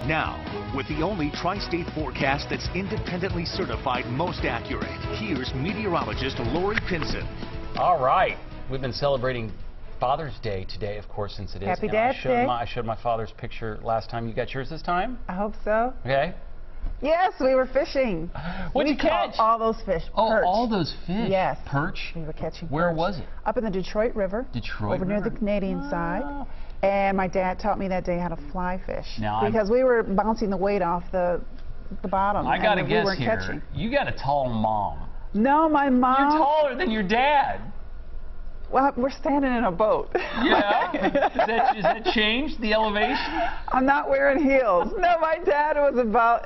Now, with the only tri-state forecast that's independently certified most accurate, here's meteorologist Lori Pinson. All right, we've been celebrating Father's Day today, of course, since it is. Happy Dad's Day. I showed my father's picture last time. You got yours this time? I hope so. Okay. Yes, we were fishing. What'd you catch? All those fish. Oh, perch. all those fish. Yes. Perch? We were catching Where perch. was it? Up in the Detroit River. Detroit Over River. near the Canadian side. And my dad taught me that day how to fly fish. Now because we were bouncing the weight off the bottom. I got to guess we here. Catching. You got a tall mom. No, my mom. You're taller than your dad. Well, we're standing in a boat. Yeah? Does that change the elevation? I'm not wearing heels. No, my dad was about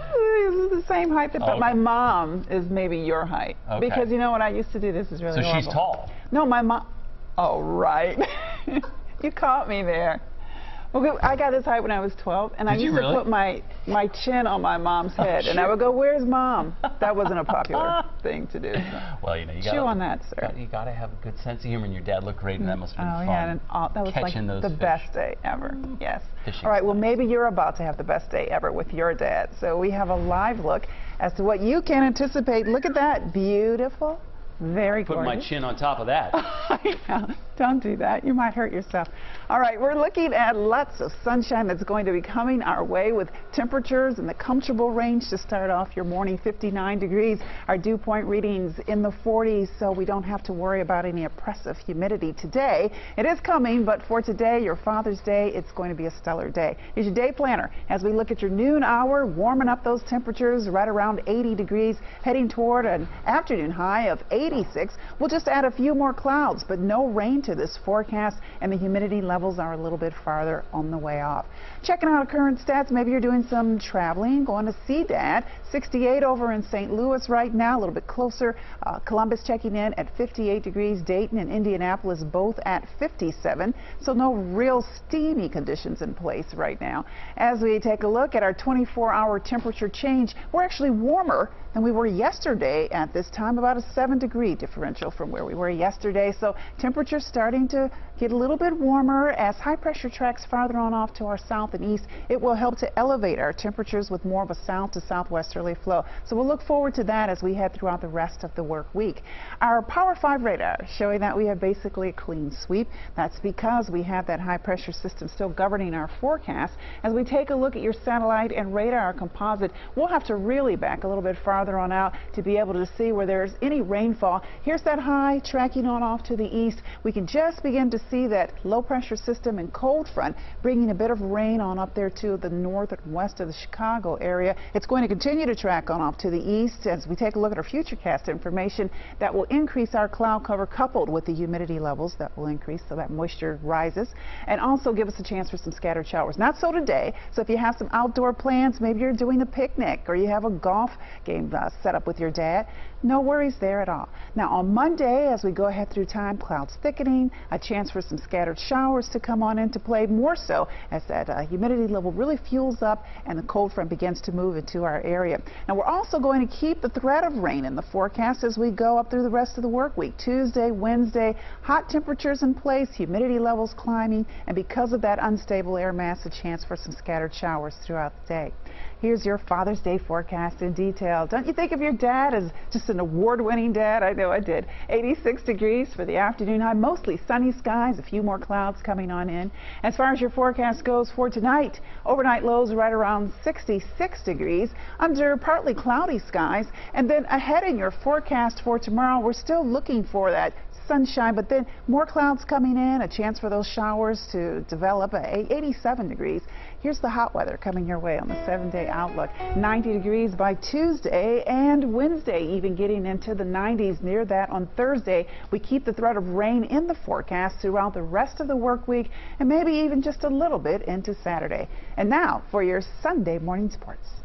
the same height, but my mom is maybe your height. Okay. Because you know what I used to do? This is really So horrible. she's tall. No, my mom. Oh, right. You caught me there. Well, I got this height when I was 12, and I used to put my chin on my mom's head, and I would go, "Where's Mom?" That wasn't a popular thing to do. So. Well, you know, you chew on that, sir. You got to have a good sense of humor, and your dad looked great, and that must have been fun. Yeah, and that was catching like those the fish. best day ever. Yes. Fishing's All right. Well, nice. maybe you're about to have the best day ever with your dad. So we have a live look as to what you can anticipate. Look at that, beautiful. Very Put gorgeous. my chin on top of that. Don't do that. You might hurt yourself. All right, we're looking at lots of sunshine that's going to be coming our way with temperatures in the comfortable range to start off your morning. 59 degrees. Our dew point readings in the 40s, so we don't have to worry about any oppressive humidity today. It is coming, but for today, your Father's Day, it's going to be a stellar day. Here's your day planner. As we look at your noon hour, warming up those temperatures right around 80 degrees, heading toward an afternoon high of 86. We'll just add a few more clouds, but no rain to this forecast, and the humidity levels are a little bit farther on the way off. Checking out current stats, maybe you're doing some traveling, going to see Dad. 68 over in St. Louis right now, a little bit closer. Columbus checking in at 58 degrees. Dayton and Indianapolis both at 57, so no real steamy conditions in place right now. As we take a look at our 24-hour temperature change, we're actually warmer than we were yesterday at this time, about a 7-degree differential from where we were yesterday. So temperatures starting to get a little bit warmer as high pressure tracks farther on off to our south and east. It will help to elevate our temperatures with more of a south to southwesterly flow. So we'll look forward to that as we head throughout the rest of the work week. Our Power 5 radar showing that we have basically a clean sweep. That's because we have that high pressure system still governing our forecast. As we take a look at your satellite and radar composite, we'll have to really back a little bit farther on out to be able to see where there's any rainfall. Here's that high tracking on off to the east. We can just begin to see that low pressure system and cold front bringing a bit of rain on up there to the north and west of the Chicago area. It's going to continue to track on off to the east. As we take a look at our futurecast information, that will increase our cloud cover coupled with the humidity levels that will increase, so that moisture rises, and also give us a chance for some scattered showers. Not so today. So if you have some outdoor plans, maybe you're doing a picnic or you have a golf game set up with your dad, no worries there at all. Now on Monday, as we go ahead through time, clouds thickening, a chance for some scattered showers to come on into play, more so as that humidity level really fuels up and the cold front begins to move into our area. Now we're also going to keep the threat of rain in the forecast as we go up through the rest of the work week. Tuesday, Wednesday, hot temperatures in place, humidity levels climbing, and because of that unstable air mass, a chance for some scattered showers throughout the day. Here's your Father's Day forecast in detail. Don't you think of your dad as just an award-winning dad? I know I did. 86 degrees for the afternoon high, mostly sunny skies, a few more clouds coming on in. As far as your forecast goes for tonight, overnight lows right around 66 degrees under partly cloudy skies. And then ahead in your forecast for tomorrow, we're still looking for that sunshine, but then more clouds coming in, a chance for those showers to develop at 87 degrees. Here's the hot weather coming your way on the 7-day outlook. 90 degrees by Tuesday and Wednesday, even getting into the 90s near that on Thursday. We keep the threat of rain in the forecast throughout the rest of the work week and maybe even just a little bit into Saturday. And now for your Sunday morning sports.